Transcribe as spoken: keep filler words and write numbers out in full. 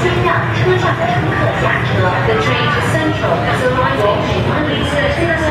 先让车上的乘客下车。The train to Central is arriving in one minute.